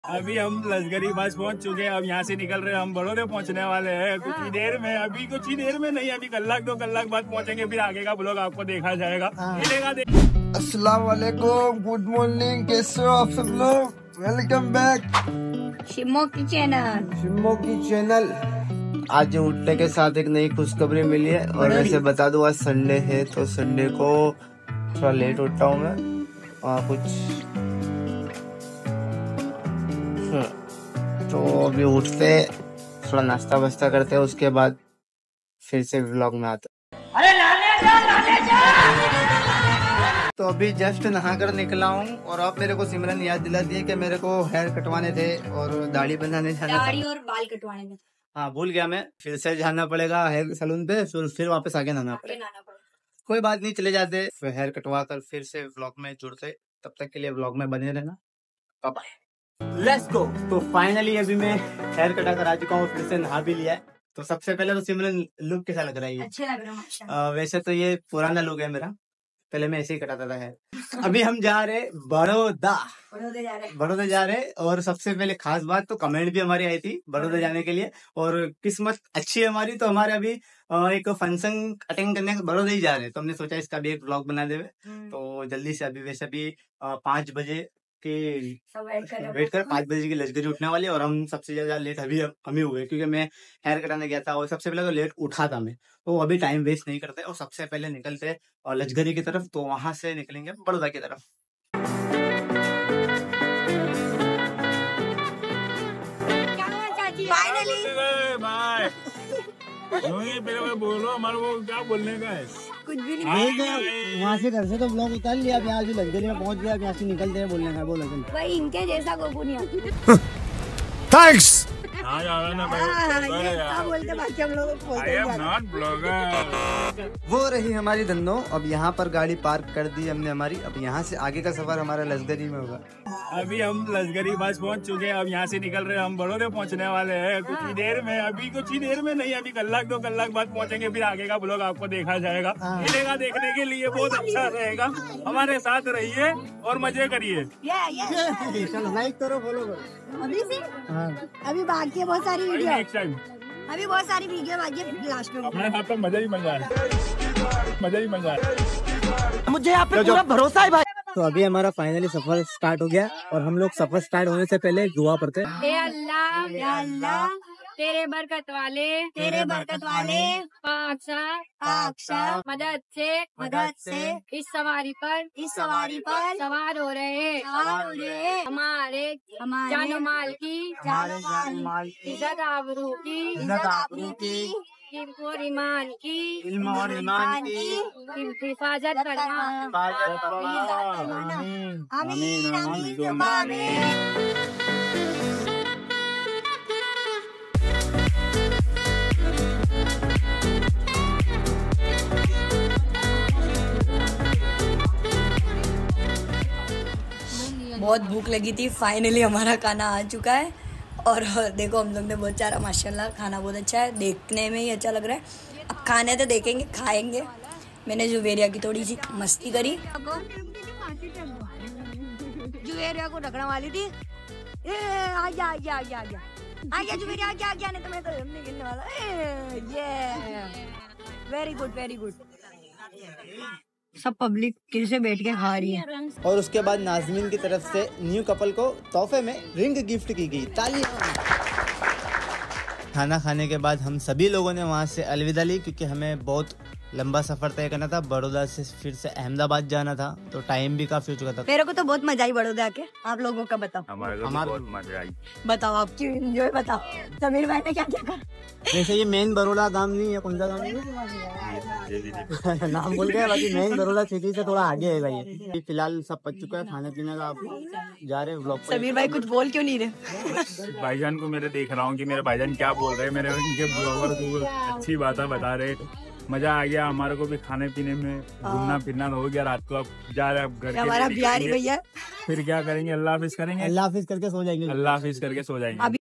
अभी हम लश्करी बस पहुंच चुके हैं। अब यहाँ से निकल रहे हैं, हम बड़ौदे पहुंचने वाले हैं कुछ ही देर में। अभी कुछ ही देर में नहीं, अभी कलाक 2 कलाक बाद पहुंचेंगे, फिर आगे का ब्लॉग आपको देखा जाएगा, मिलेगा। अस्सलाम वालेकुम, गुड मॉर्निंग, कैसे हो आप सब लोग? वेलकम बैक शिमो की चैनल। आज उठने के साथ एक नई खुशखबरी मिली है। और वैसे बता दूं, आज संडे है तो संडे को थोड़ा लेट उठता हूँ मैं। कुछ तो अभी उठते थोड़ा नाश्ता वास्ता करते हैं, उसके बाद फिर से व्लॉग में आते। अरे लाने जा। तो अभी जस्ट नहा कर निकला हूँ और अब मेरे को सिमरन याद दिला दी कि मेरे को हेयर कटवाने थे और दाढ़ी बनाने जाना था। दाढ़ी और बाल कटवाने थे। हाँ, भूल गया मैं। फिर से जाना पड़ेगा हेयर सैलून पे, फिर वापस आगे नहाना पड़ेगा। कोई बात नहीं, चले जाते, फिर हेयर कटवा कर फिर से व्लॉग में जुड़ते। तब तक के लिए व्लॉग में बने रहना। Bye bye, let's go. तो फाइनली अभी मैं हेयर कटा कर आ चुका हूँ, फिर से नहा भी लिया है। तो सबसे पहले तो सिमरन लुक कैसा लग रहा है? अच्छे लग रहे हैं। वैसे तो ये पुराना लुक है मेरा, पहले मैं ऐसे ही कटाता था हेयर। अभी हम जा रहे बड़ौदा जा रहे। और सबसे पहले खास बात तो कमेंट भी हमारी आई थी बड़ौदा जाने के लिए, और किस्मत अच्छी है हमारी। तो हमारे अभी एक फंक्शन अटेंड करने बड़ौदा ही जा रहे हैं, तो हमने सोचा इसका भी एक व्लॉग बना देवे। तो जल्दी से अभी वैसे भी 5 बजे के वेट कर 5 बजे की लश्करी उठने वाली है। और हम सबसे ज्यादा लेट अभी हम ही हुए, क्योंकि मैं हेयर कटाने गया था और सबसे पहले तो लेट उठा था मैं। तो अभी टाइम वेस्ट नहीं करते और सबसे पहले निकलते लश्करी की तरफ। तो वहां से निकलेंगे बड़ौदा की तरफ। बोलो हमारे को क्या बोलने का है? कुछ भी नहीं। वहाँ से घर से तो ब्लॉग उतार लिया, अब यहाँ से लश्करी में पहुँच गया, यहाँ से निकलते हैं बोलने का। बोलो भाई, इनके जैसा कोई नहीं आता। थैंक्स। हाँ यार ना भाई, बोलते बाकी हम लोग आई एम नॉट ब्लॉगर। वो रही हमारी धन्नो। अब यहाँ पर गाड़ी पार्क कर दी हमने हमारी। अब यहाँ से आगे का सफर हमारा लश्करी में होगा। अभी हम लश्करी बस पहुंच चुके हैं। अब यहाँ से निकल रहे हैं, हम बड़ौदे पहुंचने वाले हैं कुछ ही देर में। अभी कुछ ही देर में नहीं, अभी कलाक 2 कलाक बाद पहुंचेंगे, फिर आगे का ब्लॉग आपको देखा जाएगा, मिलेगा। देखने के लिए बहुत अच्छा रहेगा, हमारे साथ रहिए और मजे करिए। चलो लाइक करो, फॉलो करो। अभी से अभी बाकी है बहुत सारी वीडियो, नेक्स्ट टाइम अभी बहुत सारी वीडियो बाकी है। लास्ट में हमारे साथ तो मजा ही मजा है, मुझे आप पे पूरा भरोसा है भाई। तो अभी हमारा फाइनली सफर स्टार्ट हो गया और हम लोग सफर स्टार्ट होने से पहले दुआ पढ़ते हैं। हे अल्लाह, या अल्लाह, तेरे बरकत वाले पाकशाह मदद से इस सवारी पर सवार हो रहे हैं। हमारे जानो माल की इज्जत आबरू की इल्म और ईमान की हिफाजत करना। बहुत भूख लगी थी, फाइनली हमारा खाना आ चुका है। और देखो, हम लोग ने बहुत सारा, माशाल्लाह खाना बहुत अच्छा है, देखने में ही अच्छा लग रहा है। अब खाने तो देखेंगे, खाएंगे। मैंने जुवेरिया की थोड़ी सी मस्ती करी, जुवेरिया को रखने वाली थी। आजा जुवेरिया, आजा नहीं तो मैं तो नहीं गिरने वाला। ये वेरी गुड। सब पब्लिक किसे बैठ के खा रही है। और उसके बाद नाज़मीन की तरफ से न्यू कपल को तोहफे में रिंग गिफ्ट की गई। तालियां। खाना खाने के बाद हम सभी लोगों ने वहाँ से अलविदा ली, क्योंकि हमें बहुत लंबा सफर तय करना था। बड़ौदा से फिर से अहमदाबाद जाना था, तो टाइम भी काफी हो चुका था। मेरे को तो बहुत मजा आई बड़ौदा आके। आप लोगों का बताओ। हमारे को बहुत मजा आई। बताओ आपकी एंजॉय बताओ। समीर भाई ने क्या क्या कहा? वैसे ये मेन बड़ौदा गांव नहीं है, कौन सा गांव है? नाम बोल गया, बाकी मेन बड़ौदा सिटी से थोड़ा आगे है भाई। फिलहाल सब पच चुका है, खाने पीने का आप जा रहे व्लॉग। समीर भाई कुछ बोल क्यों नहीं रहे? भाईजान को मेरे देख रहा हूँ कि मेरे भाईजान क्या बोल रहे हैं। मेरे उनके ब्लॉगर को अच्छी बातें बता रहे, मजा आ गया। हमारे को भी खाने पीने में, घूमना फिरना हो गया। रात को अब जा रहे हैं घर, हमारा बिहारी भैया। फिर क्या करेंगे? अल्लाह हाफिज करेंगे, अल्लाह हाफिज करके सो जाएंगे। अल्लाह हाफिज करके सो जाएंगे।